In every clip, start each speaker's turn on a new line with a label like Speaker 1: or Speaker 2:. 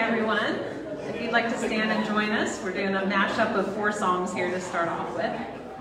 Speaker 1: everyone. If you'd like to stand and join us, we're doing a mashup of 4 songs here to start off with.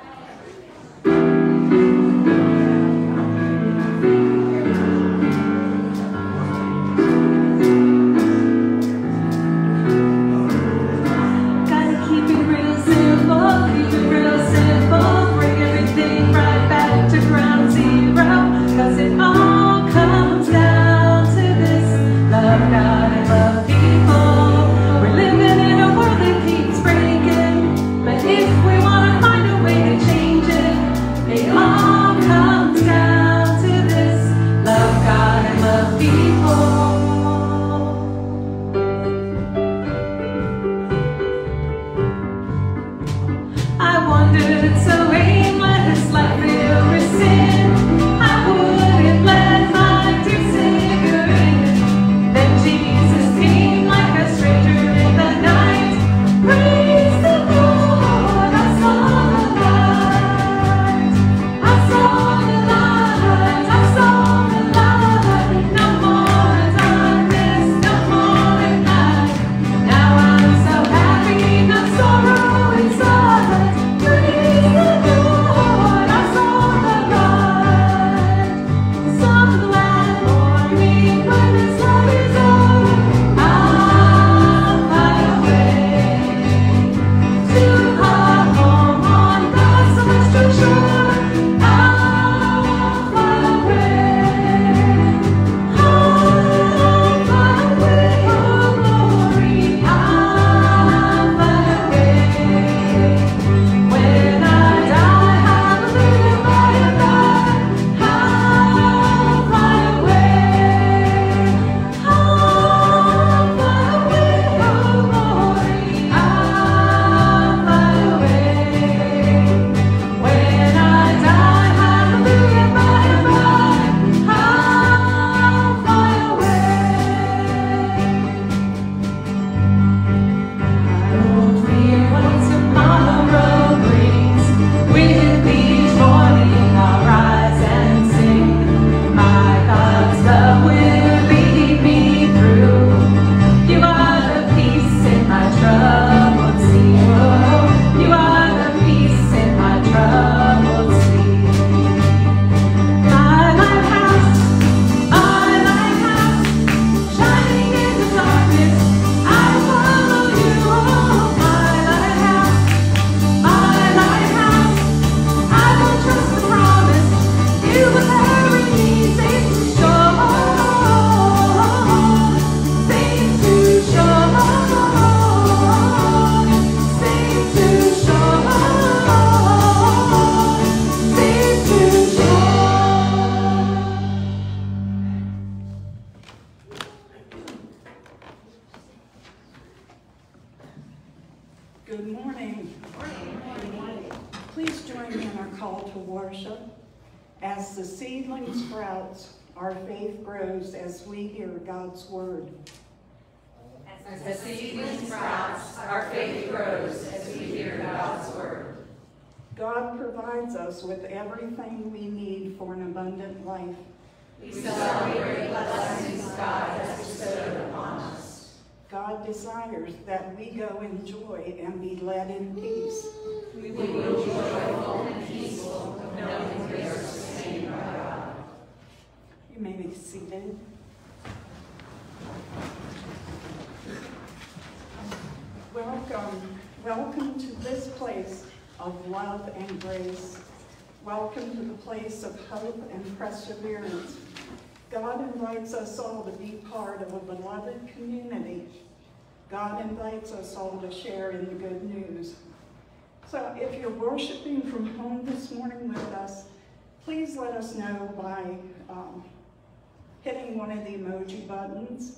Speaker 2: As we hear God's word.
Speaker 3: As the seedling sprouts, our faith grows as we hear God's word.
Speaker 2: God provides us with everything we need for an abundant life.
Speaker 3: We celebrate the blessings God has bestowed upon us.
Speaker 2: God desires that we go in joy and be led in peace.
Speaker 3: We will be joyful and peaceful, knowing we are sustained by God.
Speaker 2: You may be seated. Welcome to this place of love and grace. Welcome to the place of hope and perseverance. God invites us all to be part of a beloved community. God invites us all to share in the good news. So if you're worshiping from home this morning with us, please let us know by hitting one of the emoji buttons,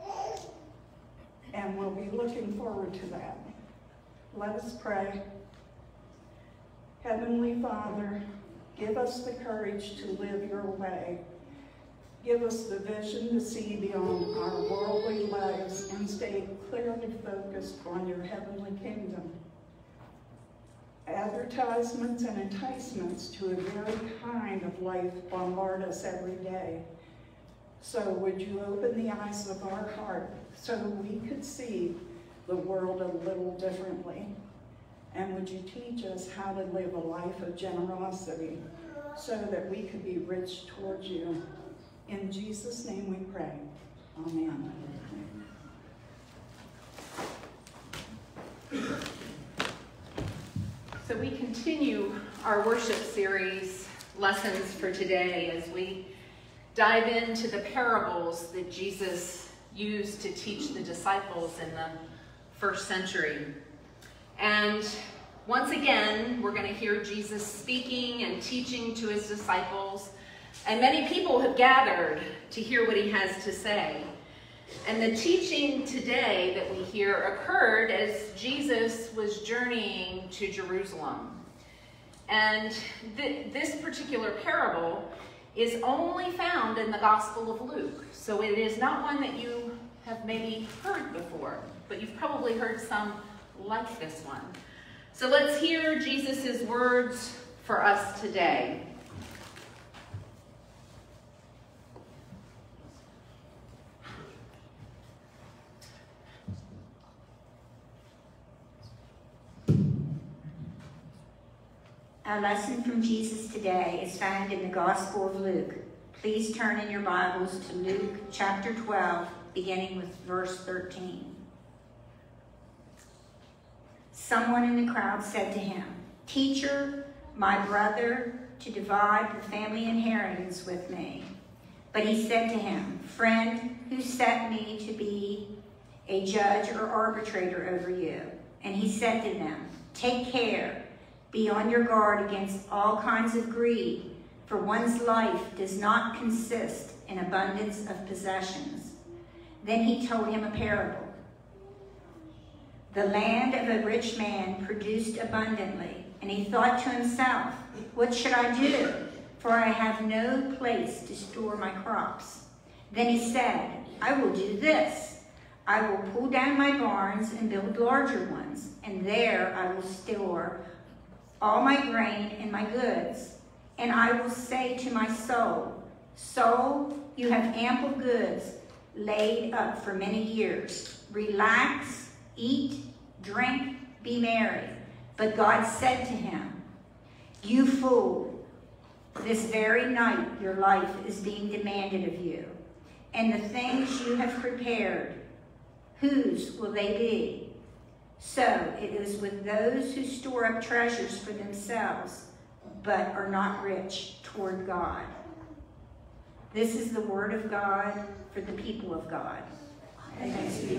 Speaker 2: and we'll be looking forward to that. Let us pray. Heavenly Father, give us the courage to live your way. Give us the vision to see beyond our worldly lives and stay clearly focused on your heavenly kingdom. Advertisements and enticements to a very kind of life bombard us every day. So would you open the eyes of our heart so we could see the world a little differently? And would you teach us how to live a life of generosity so that we could be rich towards you? In Jesus' name we pray. Amen.
Speaker 3: So we continue our worship series, Lessons for Today, as we dive into the parables that Jesus used to teach the disciples in the first century. And once again, we're going to hear Jesus speaking and teaching to his disciples. And many people have gathered to hear what he has to say. And the teaching today that we hear occurred as Jesus was journeying to Jerusalem. And this particular parable is only found in the Gospel of Luke. So it is not one that you have maybe heard before, but you've probably heard some like this one. So let's hear Jesus' words for us today.
Speaker 4: Our lesson from Jesus today is found in the Gospel of Luke. Please turn in your Bibles to Luke chapter 12, beginning with verse 13. Someone in the crowd said to him, "Teacher, my brother to divide the family inheritance with me." But he said to him, "Friend, who set me to be a judge or arbitrator over you?" And he said to them, "Take care. Be on your guard against all kinds of greed, for one's life does not consist in abundance of possessions." Then he told him a parable. The land of a rich man produced abundantly, and he thought to himself, "What should I do? For I have no place to store my crops." Then he said, "I will do this. I will pull down my barns and build larger ones, and there I will store all my grain and my goods. And I will say to my soul, 'Soul, you have ample goods laid up for many years. Relax, eat, drink, be merry.' But God said to him, 'You fool, this very night your life is being demanded of you. And the things you have prepared, whose will they be?' So it is with those who store up treasures for themselves, but are not rich toward God." This is the word of God for the people of God. Thanks be to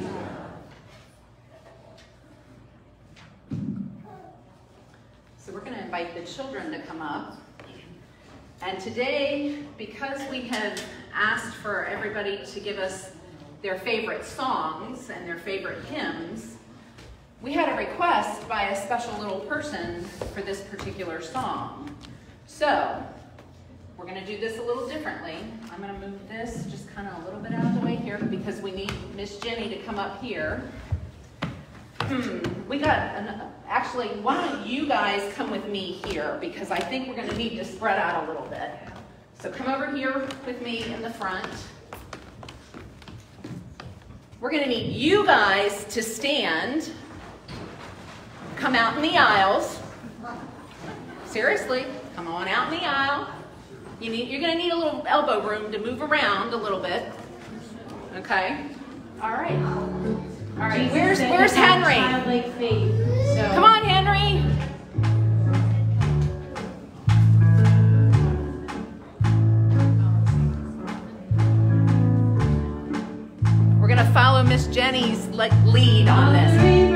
Speaker 4: God.
Speaker 3: So we're going to invite the children to come up. And today, because we have asked for everybody to give us their favorite songs and their favorite hymns, we had a request by a special little person for this particular song. So we're going to do this a little differently. I'm going to move this just kind of a little bit out of the way here because we need Miss Jenny to come up here. Actually, why don't you guys come with me here, because I think we're going to need to spread out a little bit. So come over here with me in the front. We're going to need you guys to stand. Come out in the aisles. Seriously, come on out in the aisle. You're going to need a little elbow room to move around a little bit. Okay? All right. All right. Where's Henry? Come on, Henry. We're going to follow Miss Jenny's lead on this.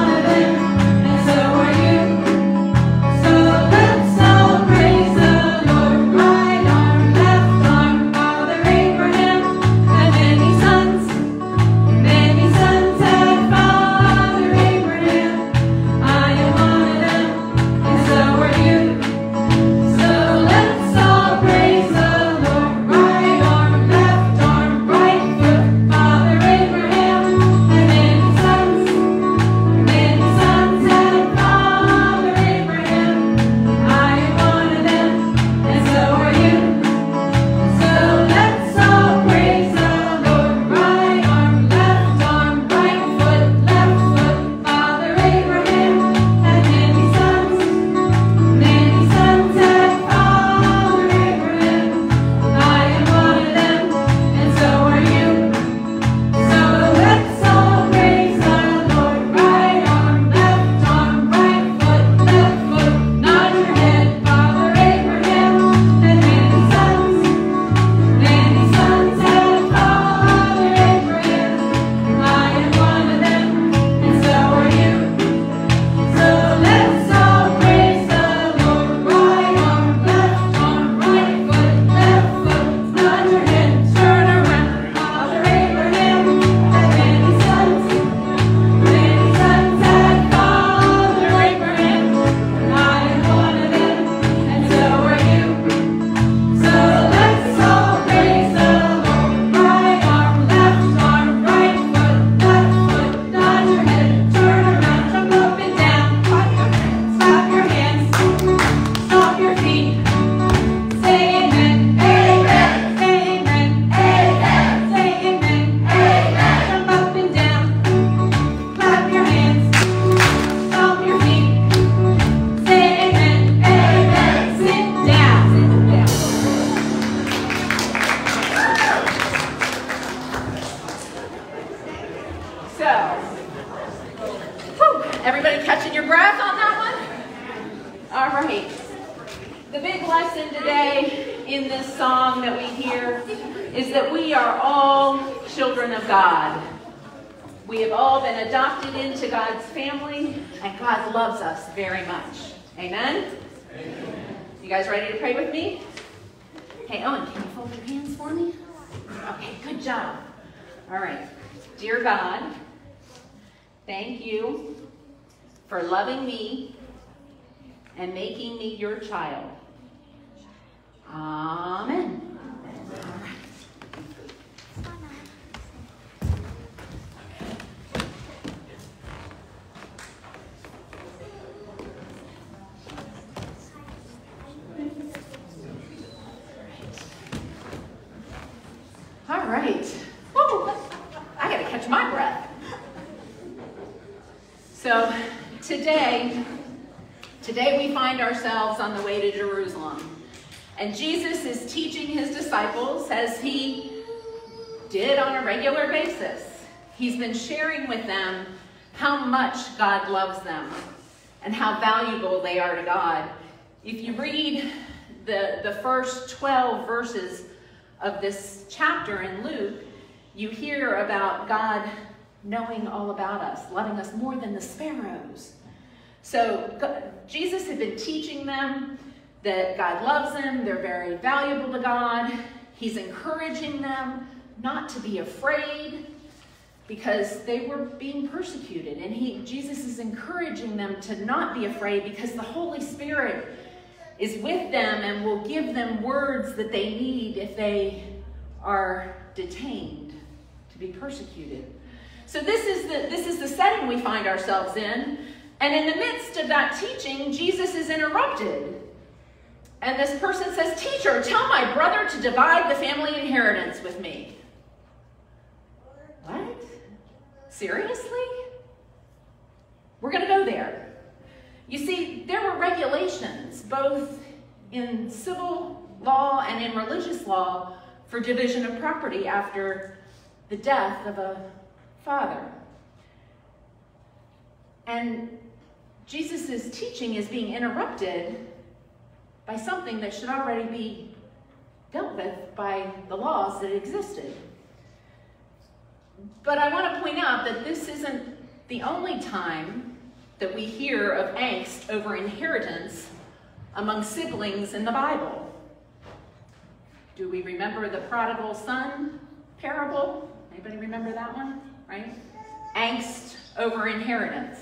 Speaker 5: Let's all praise the Lord.
Speaker 3: Everybody catching your breath on that one? All right. The big lesson today in this song that we hear is that we are all children of God. We have all been adopted into God's family, and God loves us very much. Amen? Amen. You guys ready to pray with me? Hey, Owen, can you fold your hands for me? Okay, good job. All right. Dear God, thank you for loving me and making me your child. Amen. All right. Woo! I got to catch my breath. So today we find ourselves on the way to Jerusalem. And Jesus is teaching his disciples, as he did on a regular basis. He's been sharing with them how much God loves them and how valuable they are to God. If you read the first 12 verses of this chapter in Luke, you hear about God knowing all about us, loving us more than the sparrows. So Jesus had been teaching them that God loves them, they're very valuable to God. He's encouraging them not to be afraid because they were being persecuted. And Jesus is encouraging them to not be afraid because the Holy Spirit is with them and will give them words that they need if they are detained to be persecuted. So this is the setting we find ourselves in. And in the midst of that teaching, Jesus is interrupted. And this person says, "Teacher, tell my brother to divide the family inheritance with me." What? Seriously? We're going to go there. You see, there were regulations, both in civil law and in religious law, for division of property after the death of a father. And Jesus' teaching is being interrupted by something that should already be dealt with by the laws that existed. But I want to point out that this isn't the only time that we hear of angst over inheritance among siblings in the Bible. Do we remember the prodigal son parable? Anybody remember that one? Right? Angst over inheritance.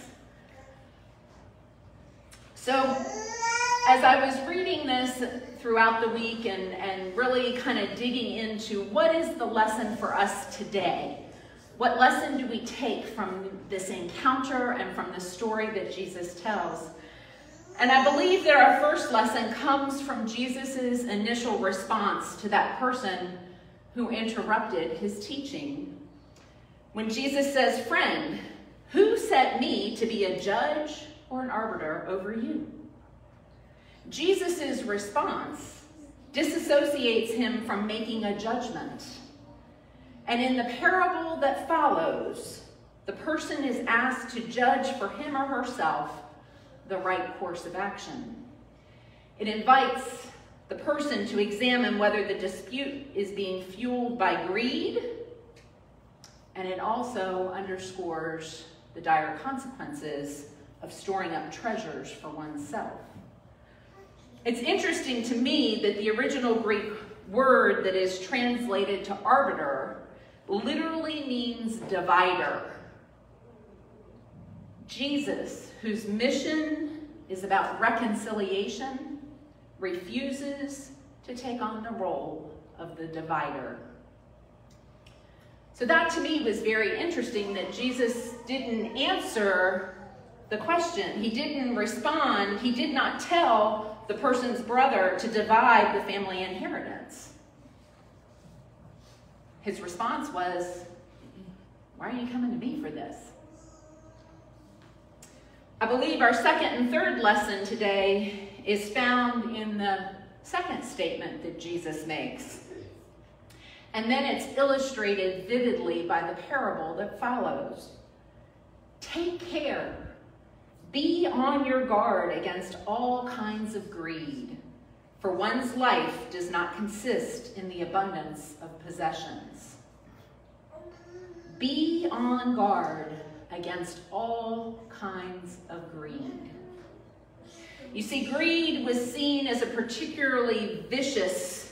Speaker 3: So, as I was reading this throughout the week and really kind of digging into what is the lesson for us today, what lesson do we take from this encounter and from the story that Jesus tells? And I believe that our first lesson comes from Jesus' initial response to that person who interrupted his teaching. When Jesus says, "Friend, who set me to be a judge or an arbiter over you?" Jesus' response disassociates him from making a judgment. And in the parable that follows, the person is asked to judge for him or herself the right course of action. It invites the person to examine whether the dispute is being fueled by greed, and it also underscores the dire consequences of storing up treasures for oneself. It's interesting to me that the original Greek word that is translated to arbiter literally means divider. Jesus, whose mission is about reconciliation, refuses to take on the role of the divider. So that to me was very interesting, that Jesus didn't answer the question. He didn't respond. He did not tell the person's brother to divide the family inheritance. His response was, "Why are you coming to me for this?" I believe our second and third lesson today is found in the second statement that Jesus makes. And then it's illustrated vividly by the parable that follows. Take care Be on your guard against all kinds of greed, for one's life does not consist in the abundance of possessions. Be on guard against all kinds of greed. You see, greed was seen as a particularly vicious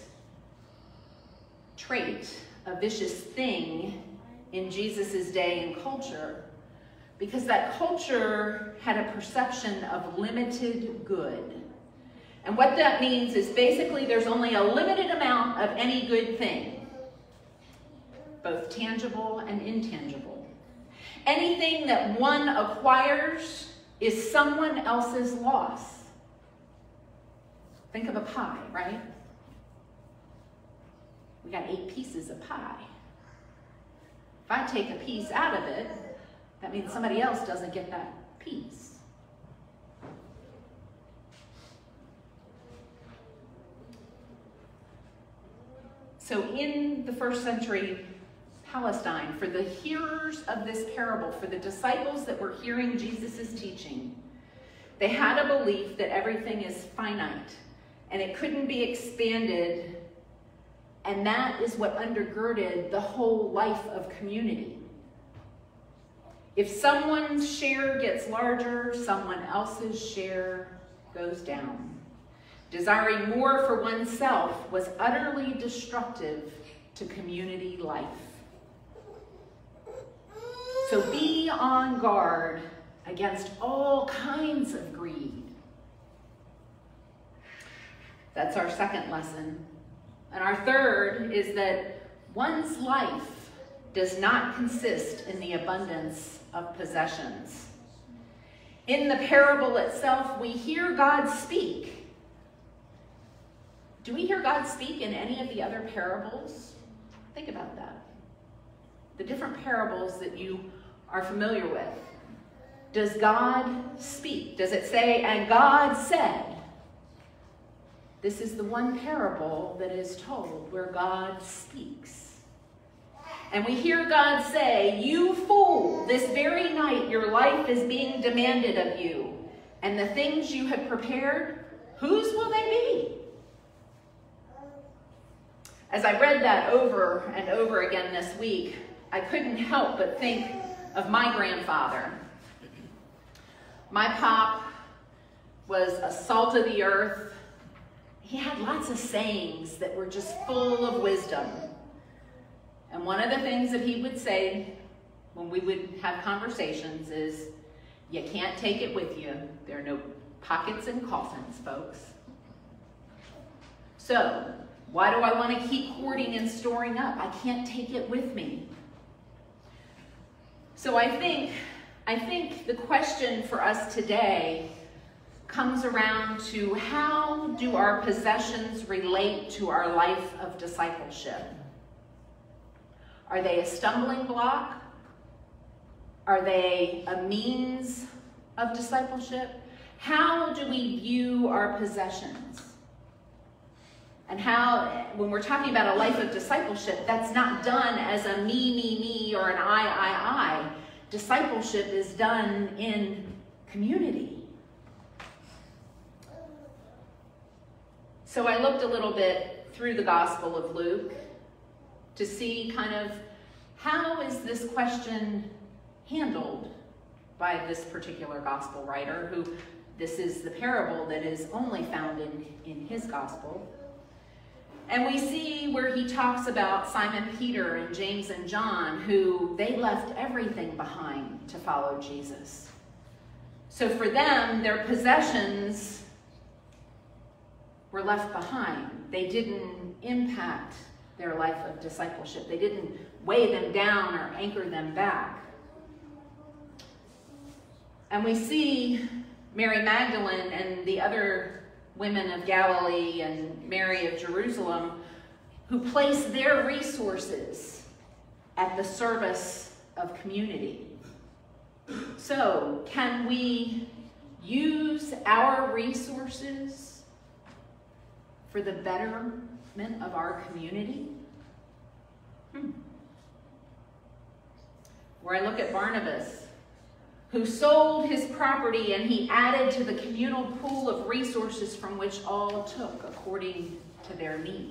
Speaker 3: trait, a vicious thing in Jesus' day and culture, because that culture had a perception of limited good. And what that means is basically there's only a limited amount of any good thing, both tangible and intangible. Anything that one acquires is someone else's loss. Think of a pie, right? We got 8 pieces of pie. If I take a piece out of it, that means somebody else doesn't get that piece. So in the first century Palestine, for the hearers of this parable, for the disciples that were hearing Jesus' teaching, they had a belief that everything is finite and it couldn't be expanded, and that is what undergirded the whole life of community. If someone's share gets larger, someone else's share goes down. Desiring more for oneself was utterly destructive to community life. So be on guard against all kinds of greed. That's our second lesson. And our third is that one's life does not consist in the abundance of possessions. In the parable itself, we hear God speak. Do we hear God speak in any of the other parables? Think about that. The different parables that you are familiar with. Does God speak? Does it say, and God said? This is the one parable that is told where God speaks. And we hear God say, you fool, this very night your life is being demanded of you. And the things you have prepared, whose will they be? As I read that over and over again this week, I couldn't help but think of my grandfather. My pop was a salt of the earth. He had lots of sayings that were just full of wisdom. And one of the things that he would say when we would have conversations is, you can't take it with you. There are no pockets and coffins, folks. So, why do I want to keep hoarding and storing up? I can't take it with me. So I think the question for us today comes around to how do our possessions relate to our life of discipleship? Are they a stumbling block? Are they a means of discipleship? How do we view our possessions? And how, when we're talking about a life of discipleship, that's not done as a me, or an I. Discipleship is done in community. So I looked a little bit through the Gospel of Luke to see kind of how is this question handled by this particular gospel writer, who this is the parable that is only found in his gospel. And we see where he talks about Simon Peter and James and John, who they left everything behind to follow Jesus. So for them, their possessions were left behind. They didn't impact their life of discipleship. They didn't weigh them down or anchor them back. And we see Mary Magdalene and the other women of Galilee and Mary of Jerusalem, who place their resources at the service of community. So, can we use our resources for the betterment of our community? Where I look at Barnabas, who sold his property and he added to the communal pool of resources from which all took according to their need.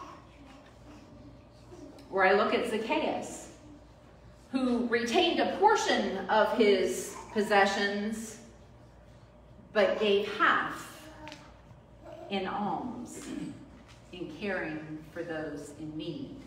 Speaker 3: Or I look at Zacchaeus, who retained a portion of his possessions, but gave half in alms, in caring for those in need.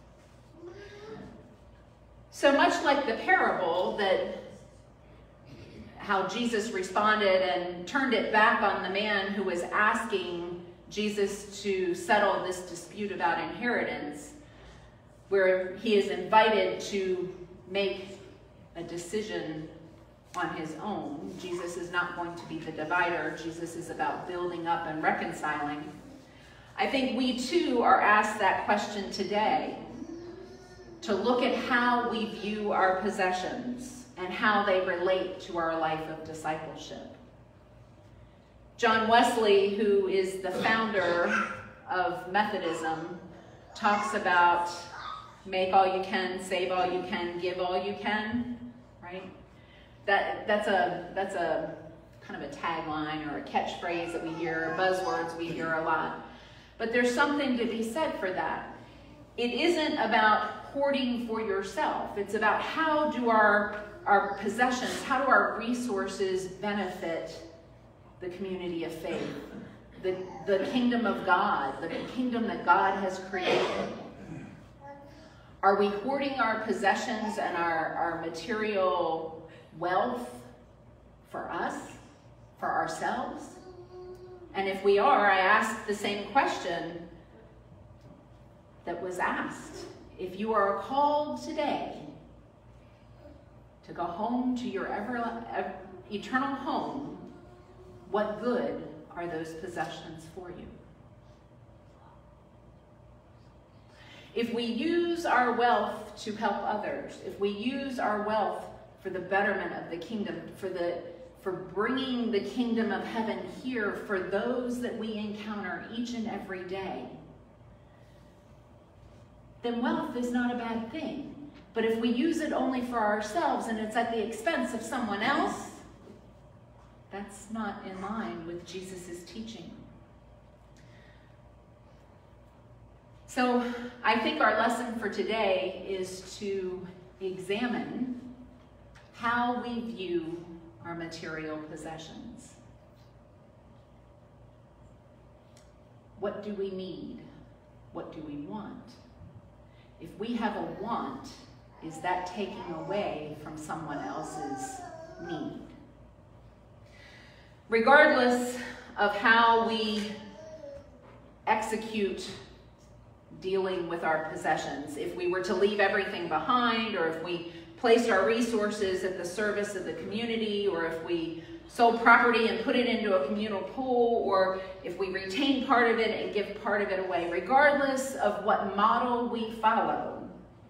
Speaker 3: So much like the parable, that how Jesus responded and turned it back on the man who was asking Jesus to settle this dispute about inheritance, where he is invited to make a decision on his own. Jesus is not going to be the divider. Jesus is about building up and reconciling. I think we too are asked that question today, to look at how we view our possessions and how they relate to our life of discipleship. John Wesley, who is the founder of Methodism, talks about make all you can, save all you can, give all you can, right? That's a kind of a tagline or a catchphrase that we hear, buzzwords we hear a lot. But there's something to be said for that. It isn't about hoarding for yourself. It's about how do our possessions, how do our resources benefit the community of faith, the kingdom of God, the kingdom that God has created. Are we hoarding our possessions and our material wealth for us, for ourselves? And if we are, I ask the same question that was asked. If you are called today to go home to your eternal home, what good are those possessions for you? If we use our wealth to help others, if we use our wealth for the betterment of the kingdom, for bringing the kingdom of heaven here for those that we encounter each and every day, then wealth is not a bad thing. But if we use it only for ourselves and it's at the expense of someone else, that's not in line with Jesus' teaching. So I think our lesson for today is to examine how we view our material possessions. What do we need? What do we want? If we have a want, is that taking away from someone else's need? Regardless of how we execute dealing with our possessions, if we were to leave everything behind, or if we placed our resources at the service of the community, or if we sold property and put it into a communal pool, or if we retain part of it and give part of it away, regardless of what model we follow,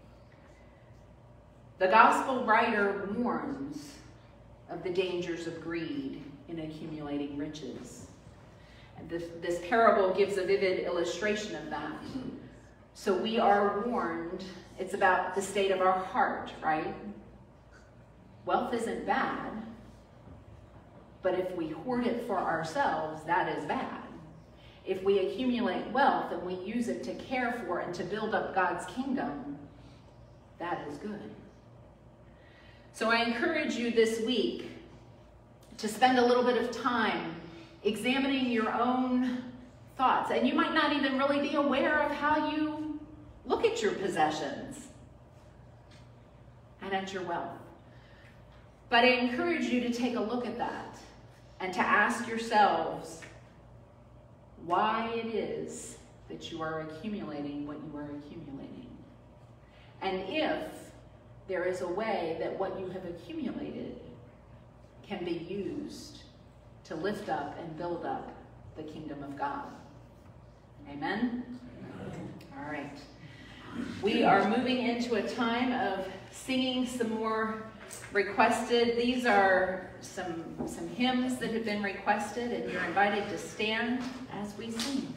Speaker 3: the gospel writer warns of the dangers of greed in accumulating riches. And this parable gives a vivid illustration of that. So we are warned. It's about the state of our heart, right? Wealth isn't bad, but if we hoard it for ourselves, that is bad. If we accumulate wealth and we use it to care for and to build up God's kingdom, that is good. So I encourage you this week to spend a little bit of time examining your own thoughts. And you might not even really be aware of how you look at your possessions and at your wealth. But I encourage you to take a look at that and to ask yourselves why it is that you are accumulating what you are accumulating. And if there is a way that what you have accumulated can be used to lift up and build up the kingdom of God. Amen? All right. We are moving into a time of singing some more requested. These are some hymns that have been requested, and you're invited to stand as we sing.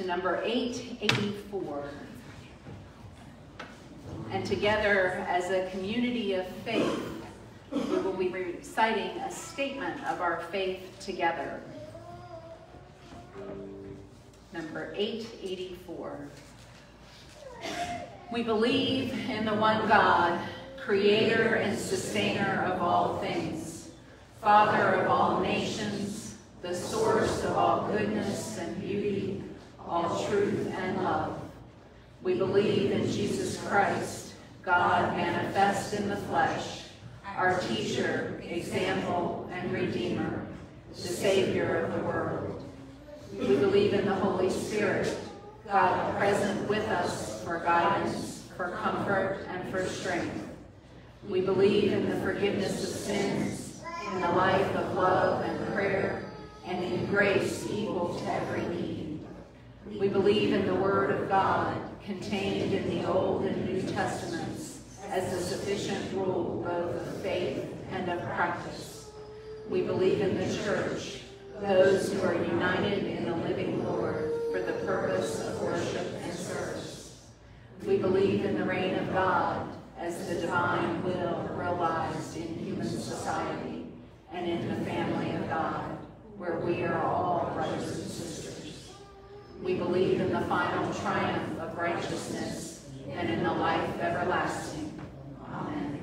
Speaker 3: to number 884. And together as a community of faith, we will be reciting a statement of our faith together. Number 884. We believe in the one God, creator and sustainer of all things, Father of all nations, the source of all goodness and beauty, all truth and love. We believe in Jesus Christ, God manifest in the flesh, our teacher, example, and redeemer, the Savior of the world. We believe in the Holy Spirit, God present with us for guidance, for comfort, and for strength. We believe in the forgiveness of sins, in the life of love and prayer, and in grace equal to every need. We believe in the Word of God, contained in the Old and New Testaments, as the sufficient rule both of faith and of practice. We believe in the Church, those who are united in the living Lord for the purpose of worship and service. We believe in the reign of God as the divine will realized in human society and in the family of God, where we are all brothers and sisters. We believe in the final triumph of righteousness and in the life everlasting. Amen.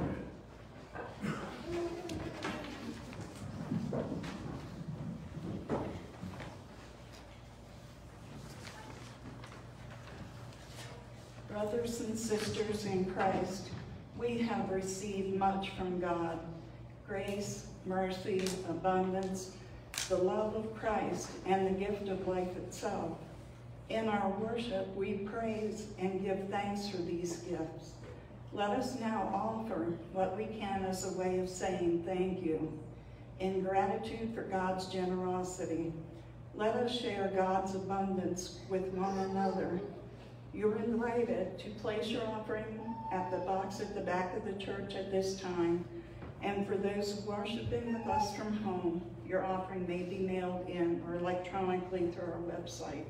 Speaker 2: Brothers and sisters in Christ, we have received much from God: grace, mercy, abundance, the love of Christ, and the gift of life itself. In our worship, we praise and give thanks for these gifts. Let us now offer what we can as a way of saying thank you. In gratitude for God's generosity, let us share God's abundance with one another. You're invited to place your offering at the box at the back of the church at this time. And for those worshiping with us from home, your offering may be mailed in or electronically through our website.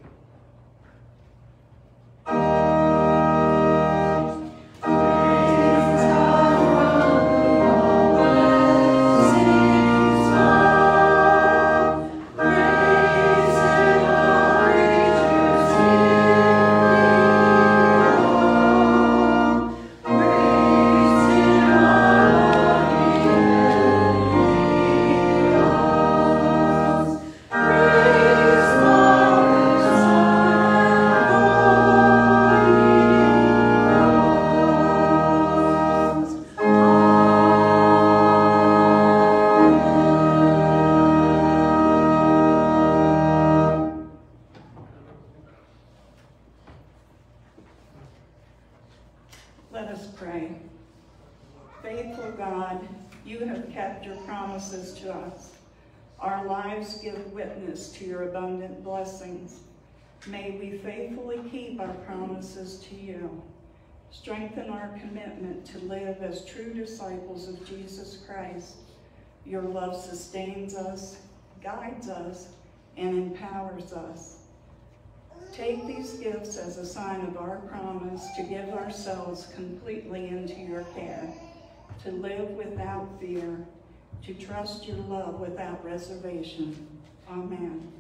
Speaker 2: Let us pray. Faithful God, you have kept your promises to us. Our lives give witness to your abundant blessings. May we faithfully keep our promises to you. Strengthen our commitment to live as true disciples of Jesus Christ. Your love sustains us, guides us, and empowers us. Take these gifts as a sign of our promise to give ourselves completely into your care, to live without fear, to trust your love without reservation. Amen.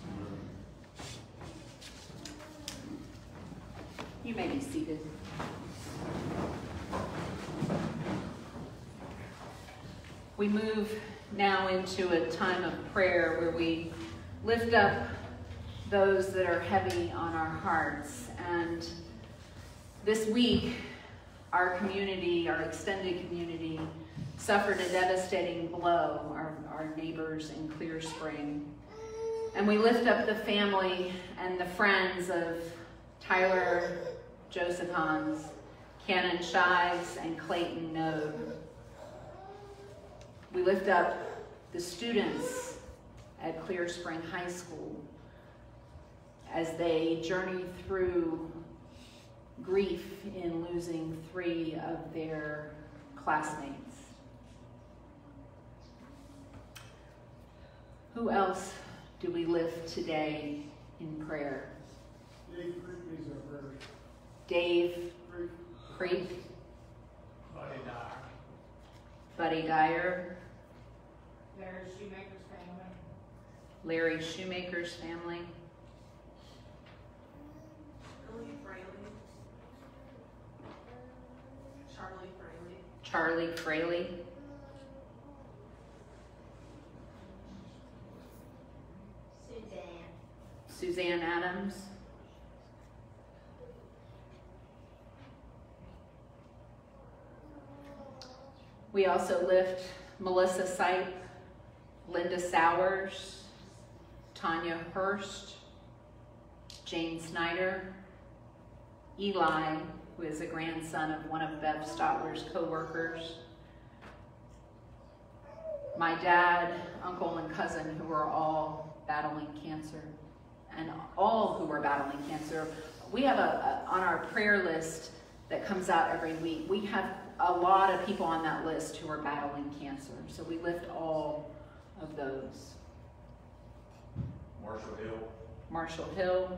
Speaker 3: You may be seated. We move now into a time of prayer where we lift up those that are heavy on our hearts. And this week, our community, our extended community, suffered a devastating blow, our neighbors in Clear Spring. And we lift up the family and the friends of Tyler Josephans, Cannon Shives, and Clayton Node. We lift up the students at Clear Spring High School as they journey through grief in losing 3 of their classmates. Who else do we lift today in prayer?
Speaker 5: Dave Creek is our first.
Speaker 3: Dave Creek.
Speaker 5: Buddy Dyer.
Speaker 3: Buddy Dyer.
Speaker 6: Larry Shoemaker's family.
Speaker 3: Larry Shoemaker's family.
Speaker 6: Billy Fraley. Charlie Fraley.
Speaker 3: Charlie Fraley. Suzanne Adams. We also lift Melissa Sipe, Linda Sowers, Tanya Hurst, Jane Snyder, Eli, who is a grandson of one of Bev Stotler's co-workers, my dad, uncle, and cousin, who are all battling cancer, and all who are battling cancer. We have on our prayer list that comes out every week, we have a lot of people on that list who are battling cancer. So we lift all of those.
Speaker 7: Marshall Hill.
Speaker 3: Marshall Hill.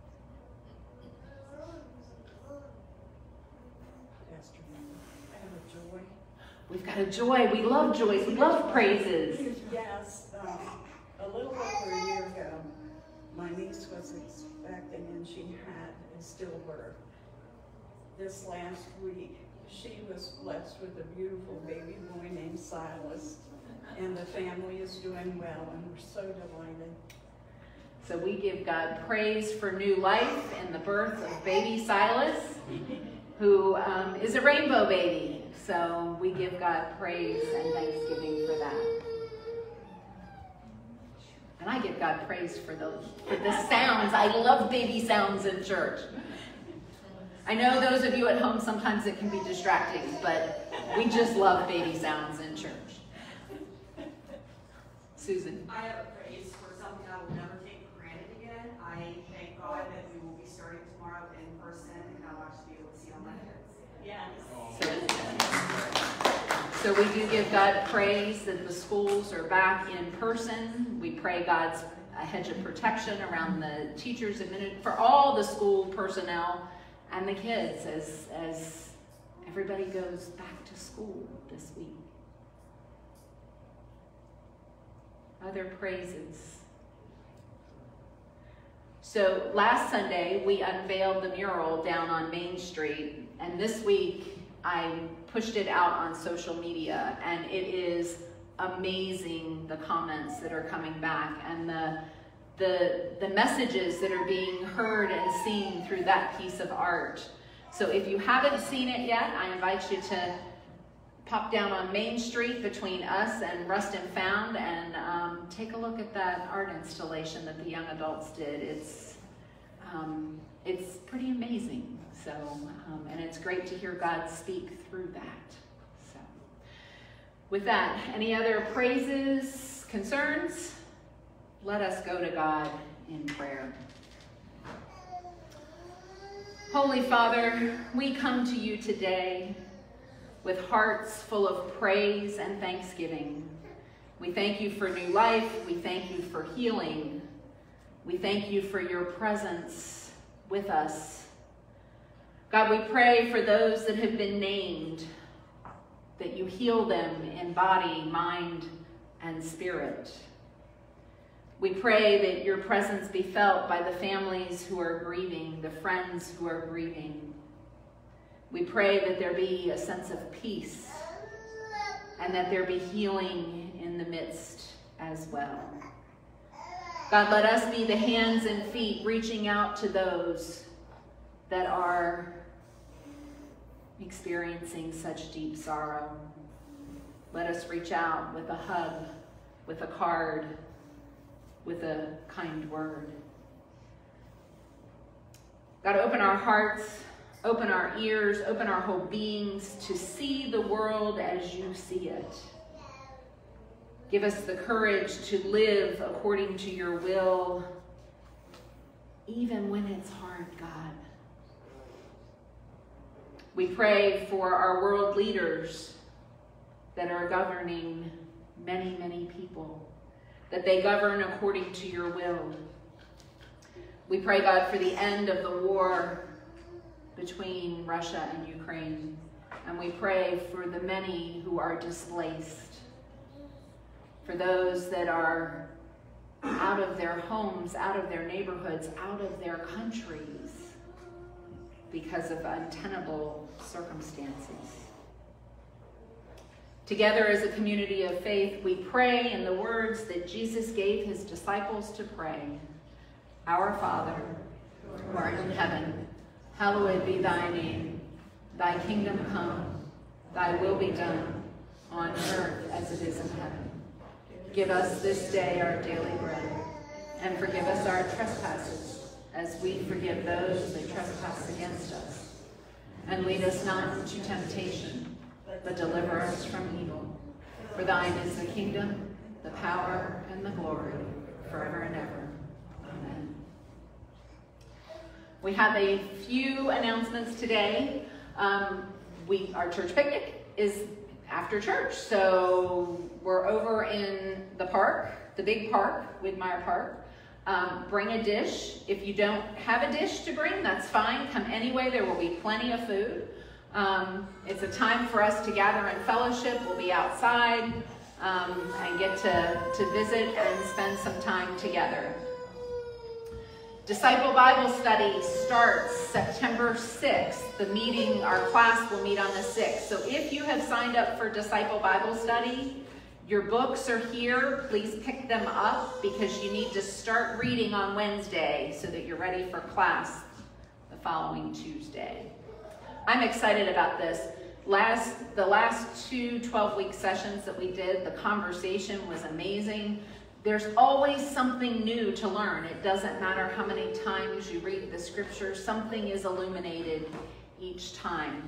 Speaker 2: I have a joy.
Speaker 3: We've got a joy. We love joys. We love praises.
Speaker 2: Yes, a little over a year ago, my niece was expecting and she had a stillbirth. This last week, she was blessed with a beautiful baby boy named Silas, and the family is doing well, and we're so delighted.
Speaker 3: So we give God praise for new life and the birth of baby Silas, who is a rainbow baby. So we give God praise and thanksgiving for that. And I give God praise for the sounds. I love baby sounds in church. I know those of you at home, sometimes it can be distracting, but we just love baby sounds in church. Susan.
Speaker 8: I have a praise for something I will never take for granted again. I thank God that we will be starting tomorrow in person and I'll actually be able to see all my kids. Yes.
Speaker 3: So we do give God praise that the schools are back in person. We pray God's a hedge of protection around the teachers, for all the school personnel and the kids as everybody goes back to school this week. Other praises. So last Sunday, we unveiled the mural down on Main Street, and this week I pushed it out on social media, and it is amazing the comments that are coming back and the messages that are being heard and seen through that piece of art. So if you haven't seen it yet, I invite you to pop down on Main Street between us and Rust and Found and take a look at that art installation that the young adults did. It's pretty amazing. So, and it's great to hear God speak through that. So, with that, any other praises, concerns? Let us go to God in prayer. Holy Father, we come to you today with hearts full of praise and thanksgiving. We thank you for new life. We thank you for healing. We thank you for your presence with us. God, we pray for those that have been named, that you heal them in body, mind, and spirit. We pray that your presence be felt by the families who are grieving, the friends who are grieving. We pray that there be a sense of peace and that there be healing in the midst as well. God, let us be the hands and feet reaching out to those that are experiencing such deep sorrow. Let us reach out with a hug, with a card, with a kind word. God, open our hearts, open our ears, open our whole beings to see the world as you see it. Give us the courage to live according to your will, even when it's hard, God. We pray for our world leaders that are governing many, many people, that they govern according to your will. We pray, God, for the end of the war between Russia and Ukraine. And we pray for the many who are displaced, for those that are out of their homes, out of their neighborhoods, out of their countries because of untenable circumstances. Together as a community of faith, we pray in the words that Jesus gave his disciples to pray. Our Father, who art in heaven, hallowed be thy name. Thy kingdom come, thy will be done, on earth as it is in heaven. Give us this day our daily bread, and forgive us our trespasses, as we forgive those that trespass against us. And lead us not into temptation, but deliver us from evil. For thine is the kingdom, the power, and the glory, forever and ever. Amen. We have a few announcements today. Our church picnic is after church, so we're over in the park, the big park, Widmeyer Park. Bring a dish. If you don't have a dish to bring, that's fine. Come anyway. There will be plenty of food. It's a time for us to gather in fellowship. We'll be outside and get to visit and spend some time together. Disciple Bible Study starts September 6th. Our class will meet on the 6th. So if you have signed up for Disciple Bible Study, your books are here. Please pick them up because you need to start reading on Wednesday so that you're ready for class the following Tuesday. I'm excited about this. The last two 12-week sessions that we did, the conversation was amazing. There's always something new to learn. It doesn't matter how many times you read the scripture, something is illuminated each time.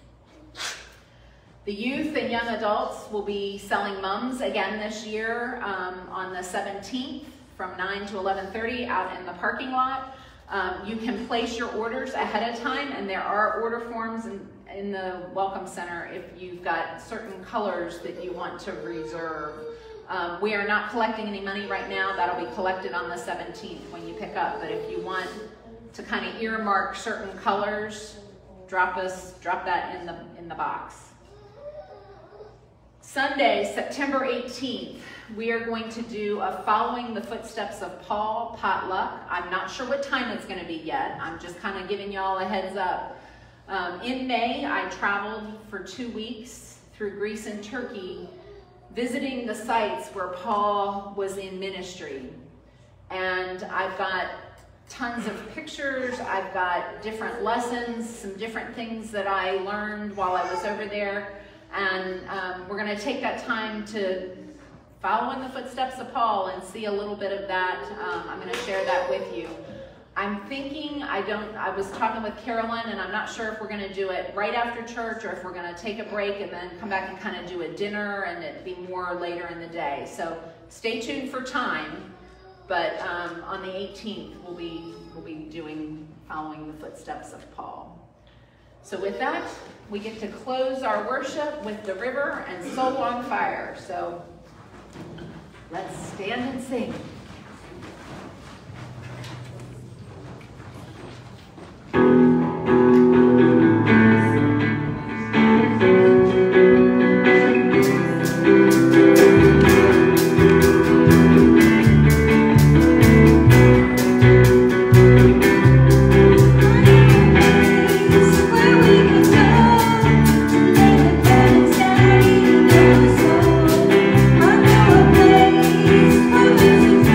Speaker 3: The youth and young adults will be selling mums again this year on the 17th from 9 to 11:30 out in the parking lot. You can place your orders ahead of time, and there are order forms in the Welcome Center if you've got certain colors that you want to reserve. We are not collecting any money right now. That'll be collected on the 17th when you pick up. But if you want to kind of earmark certain colors, drop that in the box. Sunday, September 18th, we are going to do a Following the Footsteps of Paul potluck. I'm not sure what time it's going to be yet. I'm just kind of giving y'all a heads up. In May, I traveled for 2 weeks through Greece and Turkey, visiting the sites where Paul was in ministry. And I've got tons of pictures. I've got different lessons, some different things that I learned while I was over there. And we're going to take that time to follow in the footsteps of Paul and see a little bit of that. I'm going to share that with you. I'm thinking, I was talking with Carolyn, and I'm not sure if we're going to do it right after church or if we're going to take a break and then come back and kind of do a dinner and it be more later in the day. So stay tuned for time, but on the 18th we'll be doing Following the Footsteps of Paul. So with that, we get to close our worship with The River and Soul on Fire. So let's stand and sing.
Speaker 7: I know a place for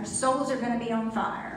Speaker 4: souls are going to be on fire.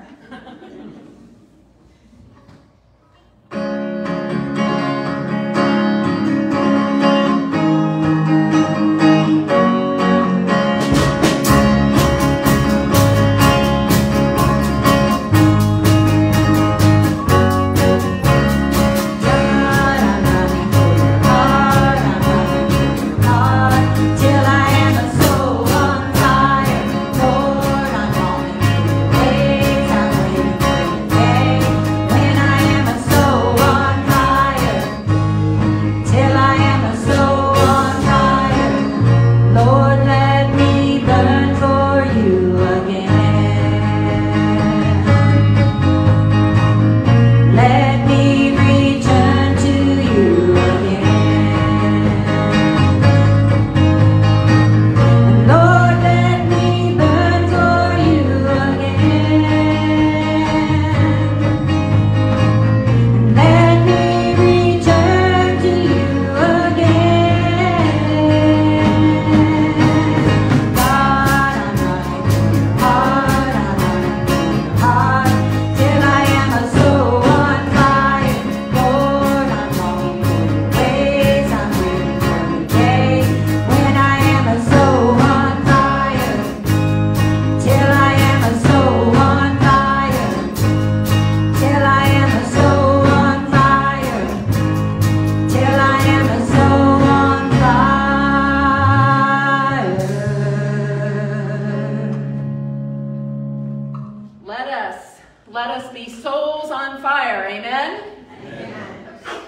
Speaker 3: Let us be souls on fire. Amen? Amen.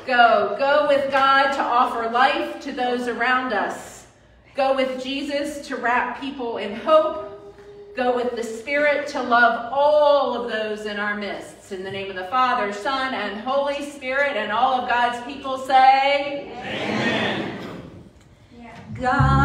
Speaker 3: Go with God to offer life to those around us. Go with Jesus to wrap people in hope. Go with the Spirit to love all of those in our midst. In the name of the Father, Son, and Holy Spirit, and all of God's people say, Amen.
Speaker 4: God